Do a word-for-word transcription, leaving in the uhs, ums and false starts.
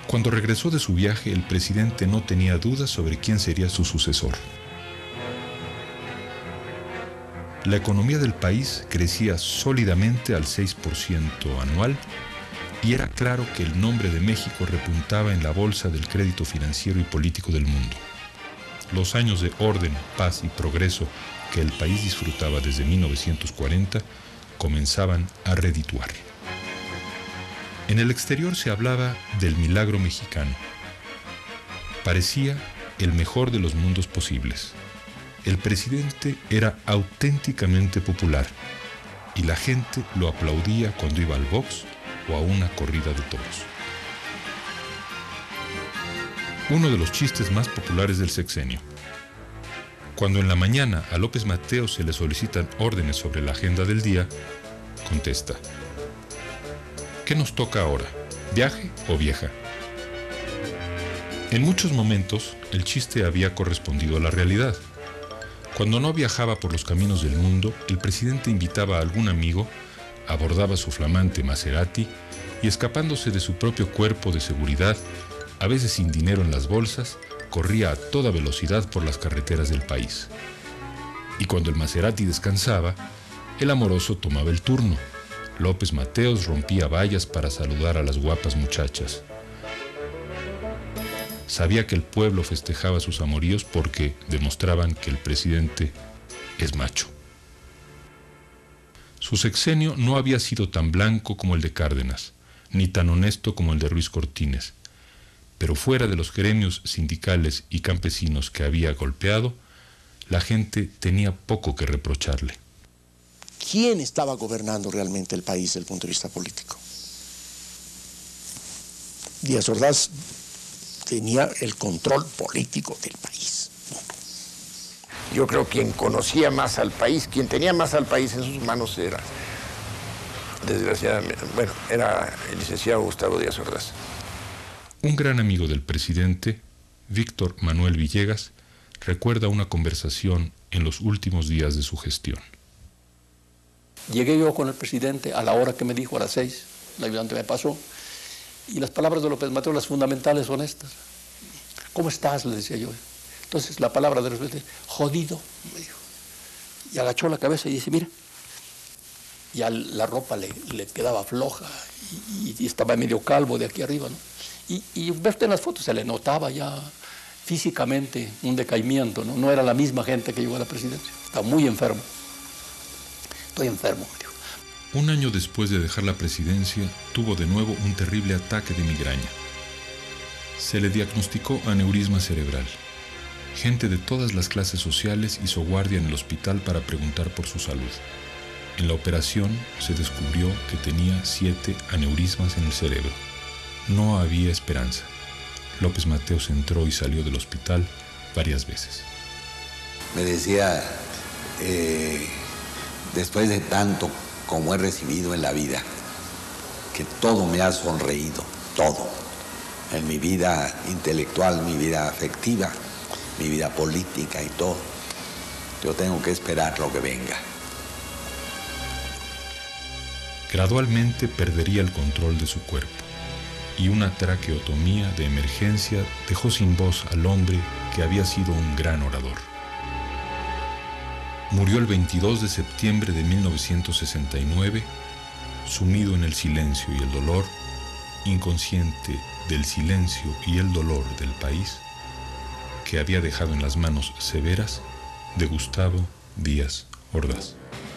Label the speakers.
Speaker 1: Cuando regresó de su viaje, el presidente no tenía dudas sobre quién sería su sucesor. La economía del país crecía sólidamente al seis por ciento anual y era claro que el nombre de México repuntaba en la bolsa del crédito financiero y político del mundo. Los años de orden, paz y progreso que el país disfrutaba desde mil novecientos cuarenta comenzaban a redituar. En el exterior se hablaba del milagro mexicano. Parecía el mejor de los mundos posibles. El presidente era auténticamente popular y la gente lo aplaudía cuando iba al box o a una corrida de toros. Uno de los chistes más populares del sexenio. Cuando en la mañana a López Mateos se le solicitan órdenes sobre la agenda del día, contesta: ¿qué nos toca ahora? ¿Viaje o vieja? En muchos momentos, el chiste había correspondido a la realidad. Cuando no viajaba por los caminos del mundo, el presidente invitaba a algún amigo, abordaba su flamante Maserati y, escapándose de su propio cuerpo de seguridad, a veces sin dinero en las bolsas, corría a toda velocidad por las carreteras del país. Y cuando el Maserati descansaba, el amoroso tomaba el turno. López Mateos rompía vallas para saludar a las guapas muchachas. Sabía que el pueblo festejaba sus amoríos porque demostraban que el presidente es macho. Su sexenio no había sido tan blanco como el de Cárdenas, ni tan honesto como el de Ruiz Cortines, pero fuera de los gremios sindicales y campesinos que había golpeado, la gente tenía poco que reprocharle.
Speaker 2: ¿Quién estaba gobernando realmente el país desde el punto de vista político? Díaz Ordaz tenía el control político del país.
Speaker 3: Yo creo que quien conocía más al país, quien tenía más al país en sus manos era, desgraciadamente, bueno, era el licenciado Gustavo Díaz Ordaz.
Speaker 1: Un gran amigo del presidente, Víctor Manuel Villegas, recuerda una conversación en los últimos días de su gestión.
Speaker 4: Llegué yo con el presidente a la hora que me dijo, a las seis, el ayudante me pasó, y las palabras de López Mateos, las fundamentales, son estas. ¿Cómo estás?, le decía yo. Entonces la palabra de respuesta, jodido, me dijo. Y agachó la cabeza y dice, mira, ya la ropa le, le quedaba floja y, y estaba medio calvo de aquí arriba, ¿no? Y, y verte en las fotos, se le notaba ya físicamente un decaimiento, ¿no? No era la misma gente que llegó a la presidencia, estaba muy enfermo. Estoy enfermo, me dijo.
Speaker 1: Un año después de dejar la presidencia, tuvo de nuevo un terrible ataque de migraña. Se le diagnosticó aneurisma cerebral. Gente de todas las clases sociales hizo guardia en el hospital para preguntar por su salud. En la operación se descubrió que tenía siete aneurismas en el cerebro. No había esperanza. López Mateos entró y salió del hospital varias veces.
Speaker 5: Me decía, eh, después de tanto como he recibido en la vida, que todo me ha sonreído, todo. En mi vida intelectual, mi vida afectiva, mi vida política y todo. Yo tengo que esperar lo que venga.
Speaker 1: Gradualmente perdería el control de su cuerpo y una traqueotomía de emergencia dejó sin voz al hombre que había sido un gran orador. Murió el veintidós de septiembre de mil novecientos sesenta y nueve, sumido en el silencio y el dolor, inconsciente del silencio y el dolor del país, que había dejado en las manos severas de Gustavo Díaz Ordaz.